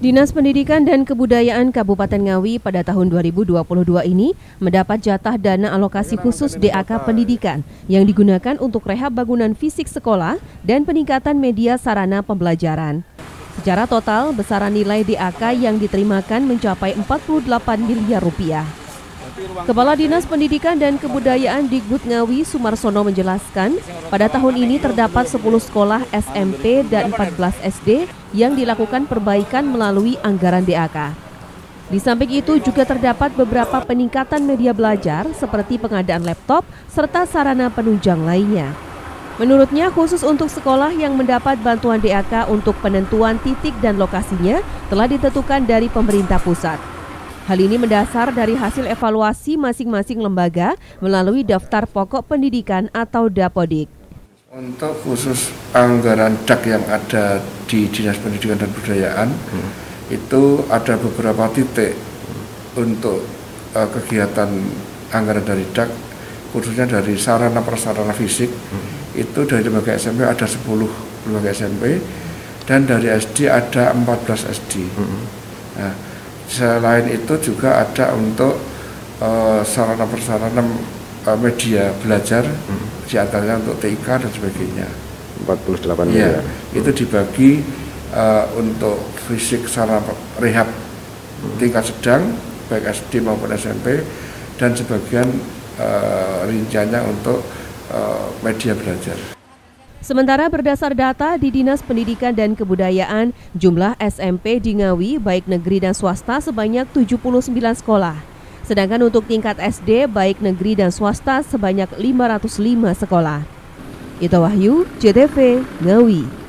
Dinas Pendidikan dan Kebudayaan Kabupaten Ngawi pada tahun 2022 ini mendapat jatah dana alokasi khusus DAK Pendidikan yang digunakan untuk rehab bangunan fisik sekolah dan peningkatan media sarana pembelajaran. Secara total, besaran nilai DAK yang diterimakan mencapai 48 miliar rupiah. Kepala Dinas Pendidikan dan Kebudayaan Dikbud Ngawi Sumarsono menjelaskan, pada tahun ini terdapat 10 sekolah SMP dan 14 SD yang dilakukan perbaikan melalui anggaran DAK. Di samping itu juga terdapat beberapa peningkatan media belajar seperti pengadaan laptop serta sarana penunjang lainnya. Menurutnya, khusus untuk sekolah yang mendapat bantuan DAK untuk penentuan titik dan lokasinya telah ditentukan dari pemerintah pusat. Hal ini mendasar dari hasil evaluasi masing-masing lembaga melalui daftar pokok pendidikan atau Dapodik. Untuk khusus anggaran DAK yang ada di Dinas Pendidikan dan Kebudayaan, itu ada beberapa titik untuk kegiatan anggaran dari DAK, khususnya dari sarana prasarana fisik, itu dari lembaga SMP ada 10 lembaga SMP, dan dari SD ada 14 SD. Nah, selain itu juga ada untuk sarana prasarana media belajar, di antaranya untuk TIK dan sebagainya. 48 miliar. Ya, itu dibagi untuk fisik sarana rehab tingkat sedang, baik SD maupun SMP, dan sebagian rinciannya untuk media belajar. Sementara berdasar data di Dinas Pendidikan dan Kebudayaan, jumlah SMP di Ngawi baik negeri dan swasta sebanyak 79 sekolah. Sedangkan untuk tingkat SD baik negeri dan swasta sebanyak 505 sekolah. Ita Wahyu, JTV, Ngawi.